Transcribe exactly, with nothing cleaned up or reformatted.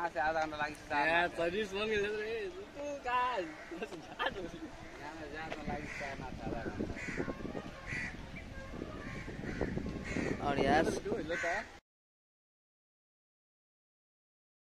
कहाँ से आधा घंटा लगी सर्विस मांगे रे तू का जाना जाना लगी आधा घंटा और यार